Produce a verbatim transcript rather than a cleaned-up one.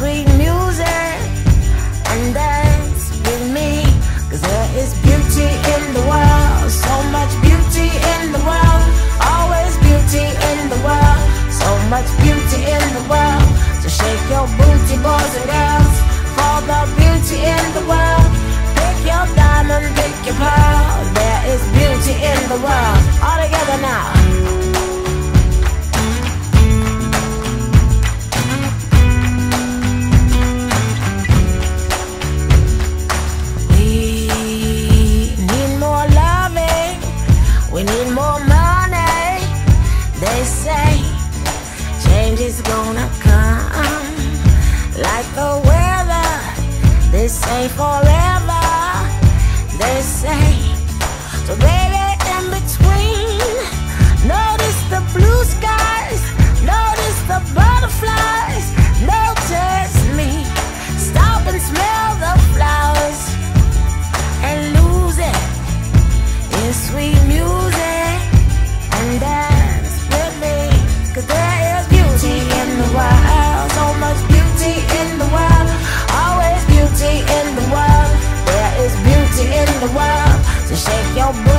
sweet music and dance with me, 'cause there is beauty in the world, so much beauty in the world, always beauty in the world, so much beauty in the world. So shake your booty, boys and girls, for the beauty in the world. Pick your diamond, pick your pearl, there is beauty in the world. All together now. We need more money. They say change is gonna come like the weather. They say forever. They say, so baby, in between, notice the blue skies, notice the butterflies, notice me. Stop and smell the flowers and lose it in sweet music and dance with me, 'cause there is beauty in the world, so much beauty in the world, always beauty in the world. There is beauty in the world, so shake your booty.